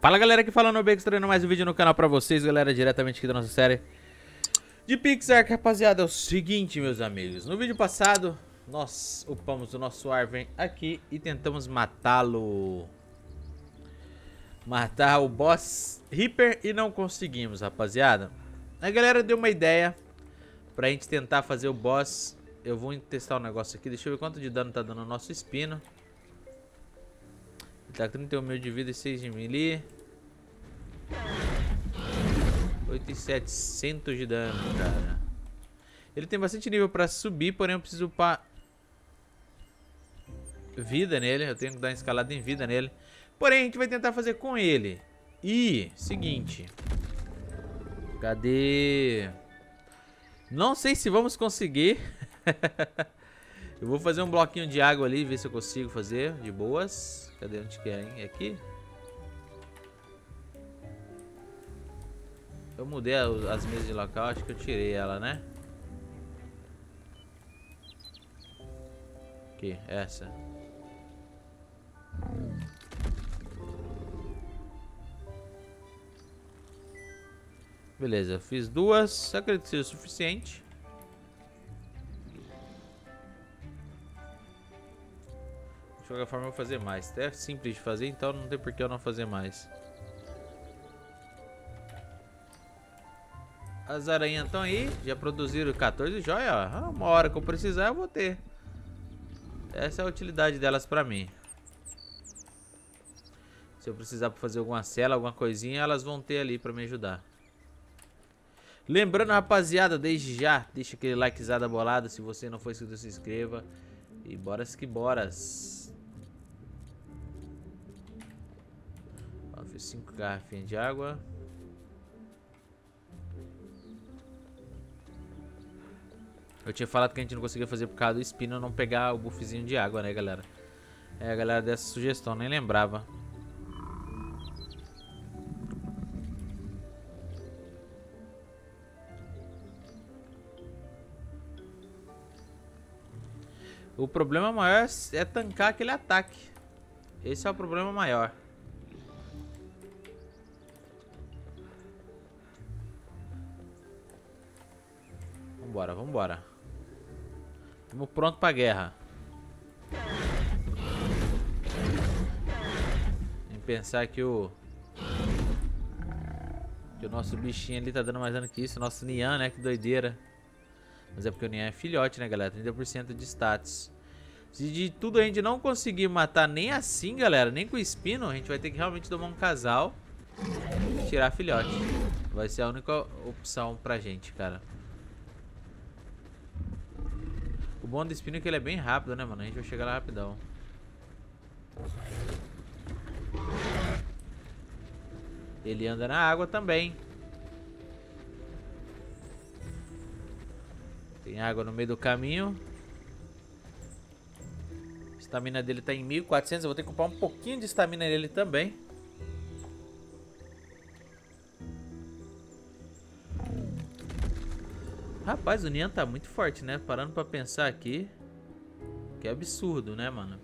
Fala galera, que falando o Bex, trazendo mais um vídeo no canal pra vocês, galera, diretamente aqui da nossa série de Pixar, rapaziada. É o seguinte, meus amigos, no vídeo passado nós upamos o nosso Arven aqui e tentamos matá-lo, matar o boss Reaper e não conseguimos, rapaziada. A galera deu uma ideia pra gente tentar fazer o boss. Eu vou testar um negócio aqui, deixa eu ver quanto de dano tá dando o nosso espino. Tá 31 mil de vida e 6 de melee. 8.700 de dano, cara. Ele tem bastante nível pra subir, porém eu preciso upar vida nele. Eu tenho que dar uma escalada em vida nele. Porém, a gente vai tentar fazer com ele. E, seguinte. Cadê? Não sei se vamos conseguir. Eu vou fazer um bloquinho de água ali, ver se eu consigo fazer de boas. Cadê onde que é, hein? É aqui? Eu mudei as mesas de local, acho que eu tirei ela, né? Aqui, essa. Beleza, fiz duas, acredito que seja o suficiente. De qualquer forma eu vou fazer mais. É simples de fazer, então não tem por que eu não fazer mais. As aranhas estão aí, já produziram 14 joias, ó. Uma hora que eu precisar eu vou ter. Essa é a utilidade delas pra mim. Se eu precisar pra fazer alguma cela, alguma coisinha, elas vão ter ali pra me ajudar. Lembrando, rapaziada, desde já, deixa aquele likezada bolada. Se você não for inscrito, se inscreva. E boras que boras. Ó, fiz 5 garrafinhas de água. Eu tinha falado que a gente não conseguia fazer por causa do espino não pegar o buffzinho de água, né, galera? É, a galera dessa sugestão, nem lembrava. O problema maior é tancar aquele ataque. Esse é o problema maior. Vambora, vambora. Estamos prontos pra guerra. Tem que pensar que o nosso bichinho ali tá dando mais dano que isso. O nosso Nian, né? Que doideira. Mas é porque o Nian é filhote, né, galera? 30% de status. Se de tudo a gente não conseguir matar nem assim, galera, nem com o espino, a gente vai ter que realmente tomar um casal e tirar filhote. Vai ser a única opção pra gente, cara. O bom do espino é que ele é bem rápido, né, mano? A gente vai chegar lá rapidão. Ele anda na água também. Tem água no meio do caminho. A estamina dele tá em 1400. Eu vou ter que comprar um pouquinho de estamina nele também. Rapaz, o Nian tá muito forte, né? Parando pra pensar aqui. Que absurdo, né, mano?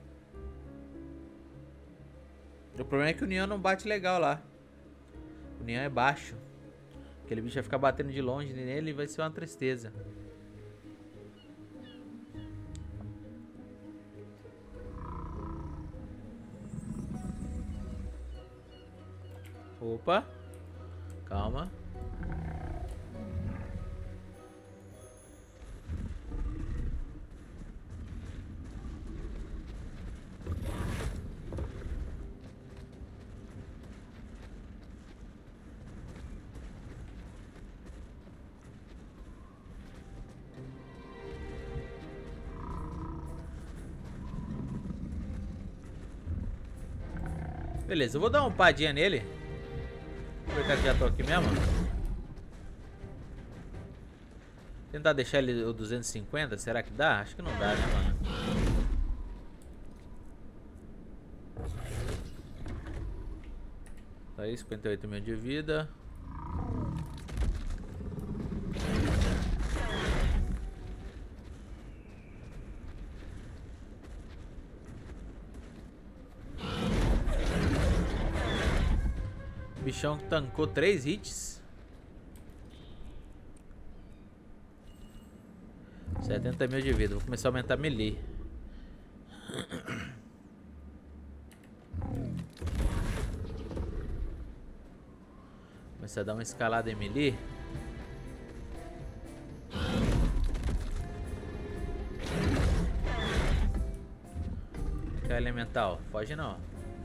O problema é que o Nian não bate legal lá. O Nian é baixo. Aquele bicho vai ficar batendo de longe nele e vai ser uma tristeza. Opa. Calma. Beleza, eu vou dar uma umpadinha nele. Aproveitar que já tô aqui mesmo. Tentar deixar ele o 250, será que dá? Acho que não dá, né, mano? Tá aí, 58 mil de vida. bichão tancou 3 hits. 70 mil de vida. Vou começar a aumentar melee. Começar a dar uma escalada em melee. Que é elemental? Foge não.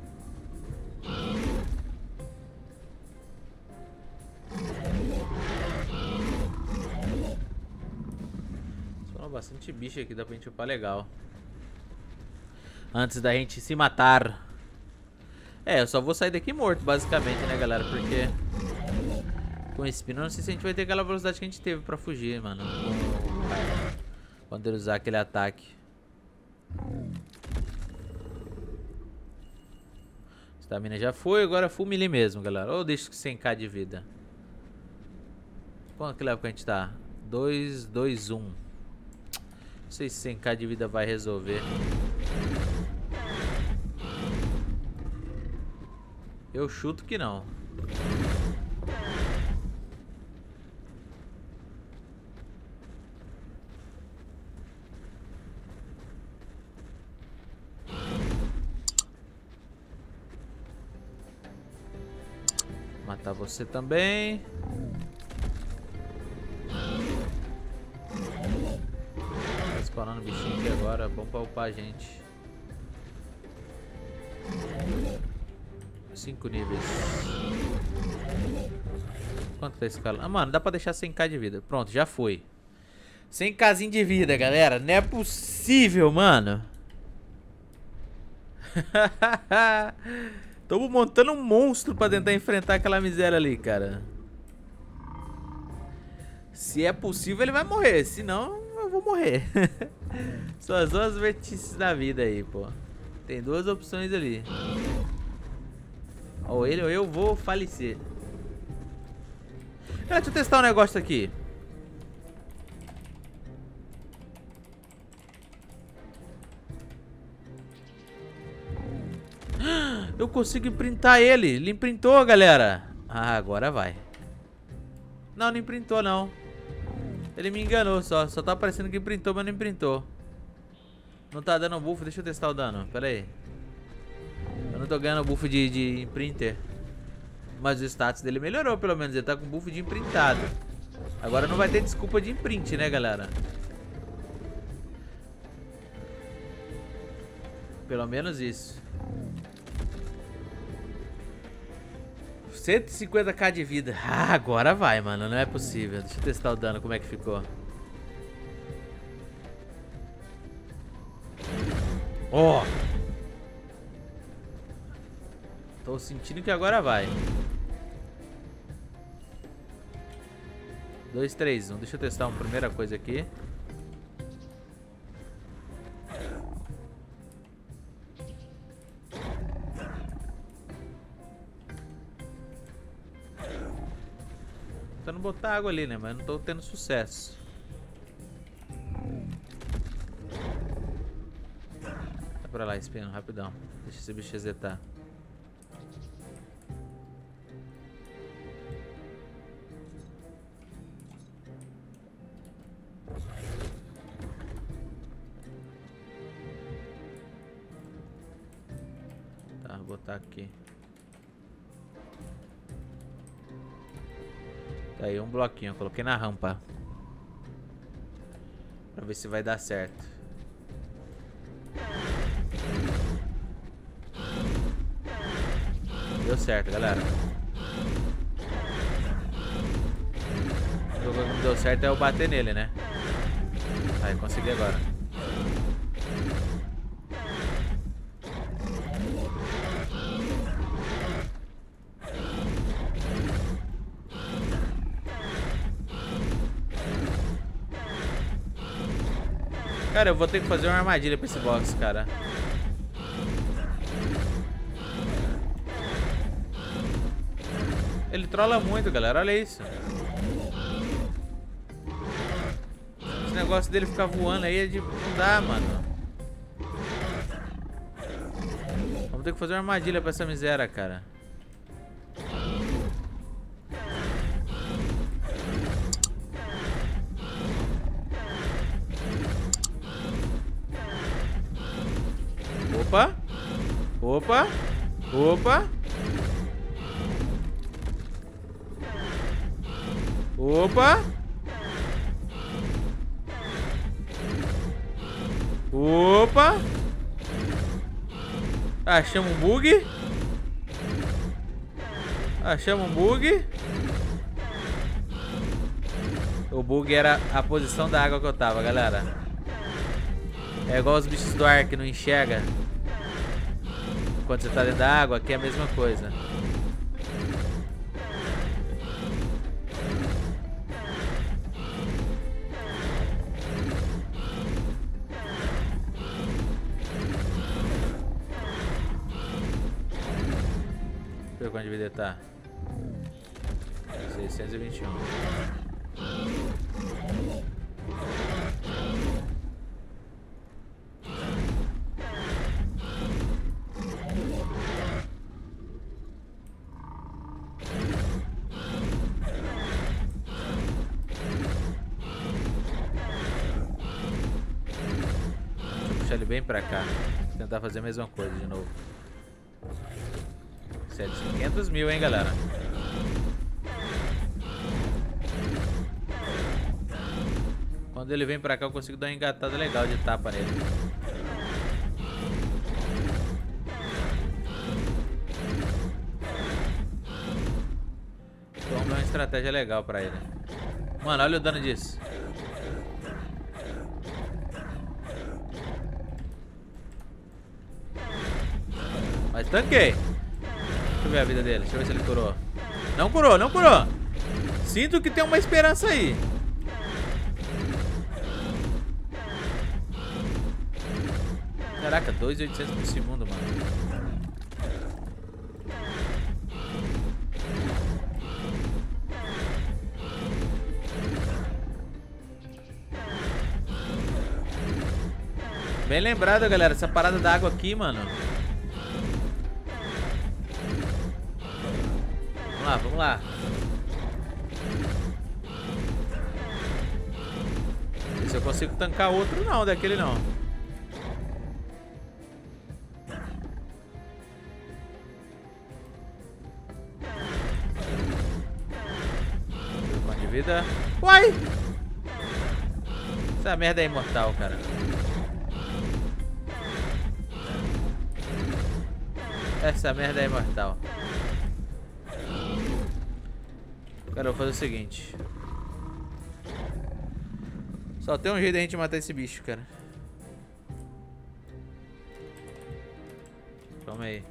Spawnou bastante bicho aqui, dá pra gente upar legal. Antes da gente se matar. É, eu só vou sair daqui morto, basicamente, né, galera? Porque com esse pino, eu não sei se a gente vai ter aquela velocidade que a gente teve pra fugir, mano. Quando ele usar aquele ataque. Stamina já foi, agora full melee mesmo, galera. Ou deixa 100k de vida. Quanto que level que a gente tá? 2, 2, 1. Não sei se 100k de vida vai resolver. Eu chuto que não. Matar você também. Tá spawnando bichinho aqui agora. Bom pra upar a gente. 5 níveis. Quanto tá escalando? Ah, mano, dá pra deixar 100k de vida. Pronto, já foi. 100kzinho de vida, galera. Não é possível, mano. Tô montando um monstro pra tentar enfrentar aquela miséria ali, cara. Se é possível, ele vai morrer. Se não, eu vou morrer. São as duas vertices da vida aí, pô. Tem duas opções ali. Ou ele ou eu vou falecer. Cara, deixa eu testar um negócio aqui. Eu consigo imprintar ele. Ele imprintou, galera. Ah, agora vai. Não, não imprintou, não. Ele me enganou só. Só tá aparecendo que imprintou, mas não imprintou. Não tá dando buff. Deixa eu testar o dano. Pera aí. Eu não tô ganhando buff de imprinter. Mas o status dele melhorou, pelo menos. Ele tá com buff de imprintado. Agora não vai ter desculpa de imprint, né, galera? Pelo menos isso. 150k de vida. Ah, agora vai, mano. Não é possível. Deixa eu testar o dano, como é que ficou. Ó. Tô sentindo que agora vai. 2, 3, 1. Deixa eu testar uma primeira coisa aqui. Tentando botar água ali, né? Mas não tô tendo sucesso. Vai pra lá, espino, rapidão. Deixa esse bicho resetar. Tá, vou botar aqui. Tá aí um bloquinho, eu coloquei na rampa. Pra ver se vai dar certo. Deu certo, galera. O que não deu certo é eu bater nele, né? Aí, consegui agora. Cara, eu vou ter que fazer uma armadilha pra esse box, cara. Ele trola muito, galera. Olha isso. Esse negócio dele ficar voando aí é de... Não dá, mano. Vamos ter que fazer uma armadilha pra essa miséria, cara. Opa. Opa. Opa. Opa. Opa. Achamos um bug. Achamos um bug. O bug era a posição da água que eu tava, galera. É igual os bichos do ar que não enxerga quando você tá dentro da água. Aqui é a mesma coisa. Deixa eu ver quanto de vida tá. 621. Ele bem pra cá. Vou tentar fazer a mesma coisa de novo. 500 mil, hein, galera. Quando ele vem pra cá, eu consigo dar uma engatada legal de tapa nele. Então, é uma estratégia legal pra ele. Mano, olha o dano disso. Mas tanquei. Deixa eu ver a vida dele. Deixa eu ver se ele curou. Não curou, não curou. Sinto que tem uma esperança aí. Caraca, 2.800 por segundo, mano. Bem lembrado, galera. Essa parada da água aqui, mano. Vamos lá, vamos lá. Não sei se eu consigo tancar outro não, daquele não. Quanto de vida? Uai! Essa merda é imortal, cara. Essa merda é imortal. Cara, eu vou fazer o seguinte. Só tem um jeito da gente matar esse bicho, cara. Calma aí.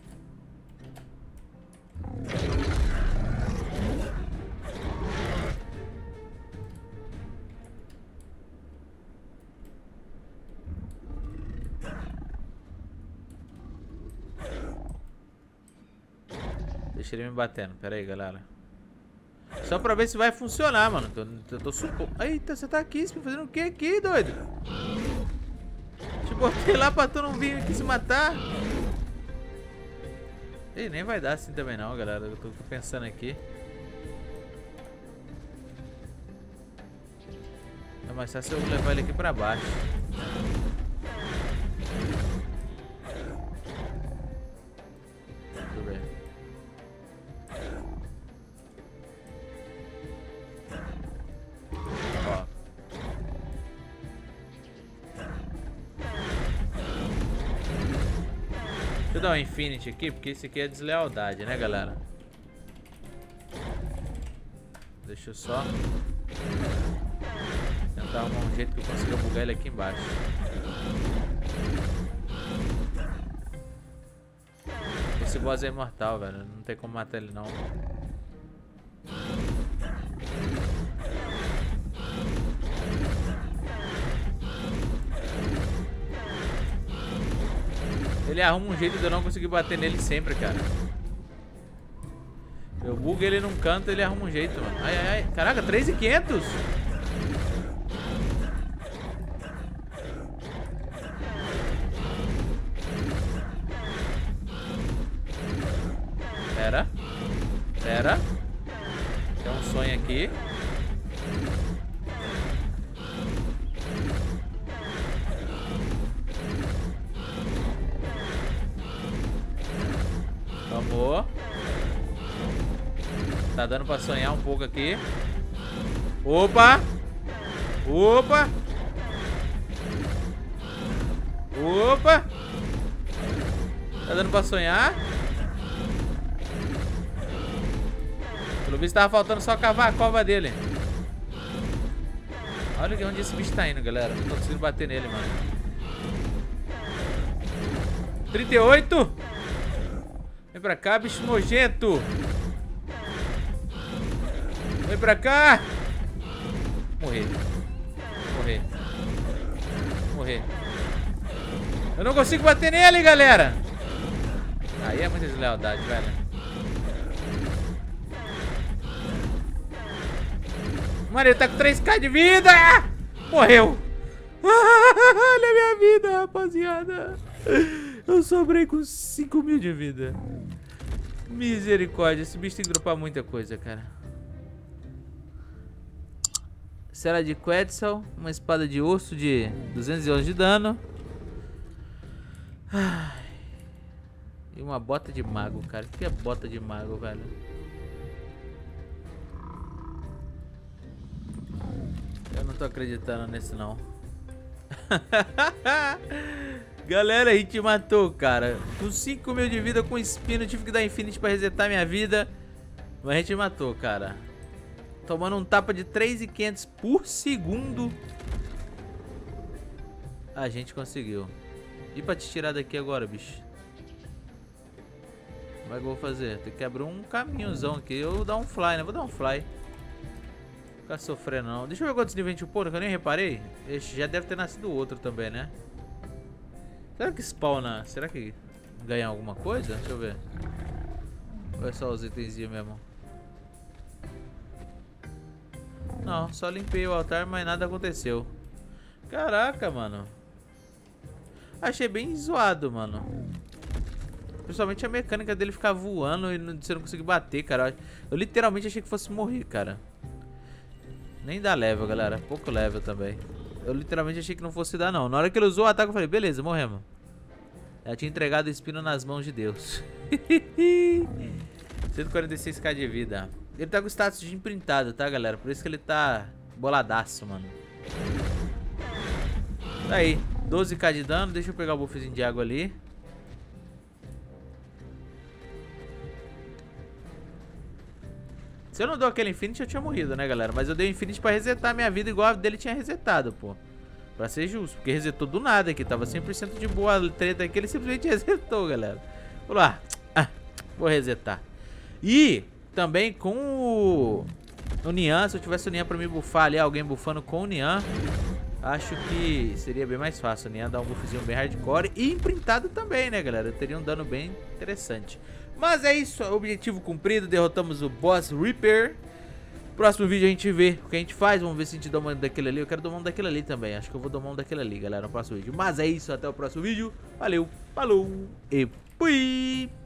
Deixa ele me batendo. Pera aí, galera. Só pra ver se vai funcionar, mano. Eu tô supondo. Eita, você tá aqui, fazendo o que aqui, doido? Te botei lá pra tu não vir aqui se matar. Ih, nem vai dar assim também não, galera. Eu tô pensando aqui. É mais fácil eu levar ele aqui pra baixo. Deixa eu ver. Deixa eu dar um Infinity aqui, porque esse aqui é deslealdade, né, galera? Deixa eu só tentar arrumar um jeito que eu consiga bugar ele aqui embaixo. Esse boss é imortal, velho. Não tem como matar ele, não. Ele arruma um jeito de eu não conseguir bater nele sempre, cara. Eu bugo ele num canto, ele arruma um jeito, mano. Ai, ai, ai. Caraca, 3.500? Pera. Pera. Tem um sonho aqui. Vamos. Tá dando pra sonhar um pouco aqui. Opa! Opa! Opa! Tá dando pra sonhar? Pelo visto tava faltando só cavar a cova dele. Olha onde esse bicho tá indo, galera. Não tô conseguindo bater nele, mano. 38! Vem pra cá, bicho nojento! Vem pra cá! Morrer. Morrer. Morrer. Eu não consigo bater nele, galera! Aí é muita deslealdade, velho. Mano, ele tá com 3k de vida! Morreu! Olha a minha vida, rapaziada! Eu sobrei com 5.000 de vida. Misericórdia, esse bicho tem que dropar muita coisa, cara. Cera de Quetzal, uma espada de osso de 211 de dano. Ai. E uma bota de mago, cara. O que é bota de mago, velho? Eu não tô acreditando nesse, não. Galera, a gente matou, cara. Com 5.000 de vida, com espino, eu tive que dar Infinity pra resetar minha vida. Mas a gente matou, cara. Tomando um tapa de 3.500 por segundo. A gente conseguiu. E pra te tirar daqui agora, bicho? Como é que eu vou fazer? Tem que abrir um caminhozão aqui. Eu vou dar um fly, né? Vou dar um fly. Não ficar sofrendo, não. Deixa eu ver quantos níveis a gente upou, que eu nem reparei. Esse já deve ter nascido outro também, né? Será que spawna? Será que ganha alguma coisa? Deixa eu ver. Ou é só os itenzinhos mesmo? Não, só limpei o altar, mas nada aconteceu. Caraca, mano. Achei bem zoado, mano. Principalmente a mecânica dele ficar voando e você não conseguir bater, cara. Eu literalmente achei que fosse morrer, cara. Nem dá level, galera. Pouco level também. Eu literalmente achei que não fosse dar, não. Na hora que ele usou o ataque, eu falei, beleza, morremos. Já tinha entregado o espino nas mãos de Deus. 146k de vida. Ele tá com status de imprintado, tá, galera? Por isso que ele tá boladaço, mano. Tá aí, 12k de dano. Deixa eu pegar o buffzinho de água ali. Se eu não dou aquele Infinity, eu tinha morrido, né, galera? Mas eu dei o Infinity pra resetar a minha vida igual a dele tinha resetado, pô. Pra ser justo, porque resetou do nada aqui. Tava 100% de boa a treta aqui, ele simplesmente resetou, galera. Vou lá. Vou resetar. E também com o Nian, se eu tivesse o Nian pra me buffar ali, alguém buffando com o Nian, acho que seria bem mais fácil. O Nian dar um buffzinho bem hardcore e imprintado também, né, galera? Teria um dano bem interessante. Mas é isso, objetivo cumprido, derrotamos o Boss Reaper. Próximo vídeo a gente vê o que a gente faz, vamos ver se a gente domina daquele ali. Eu quero domar um daquele ali também, acho que eu vou domar um daquele ali, galera, no próximo vídeo. Mas é isso, até o próximo vídeo, valeu, falou e fui!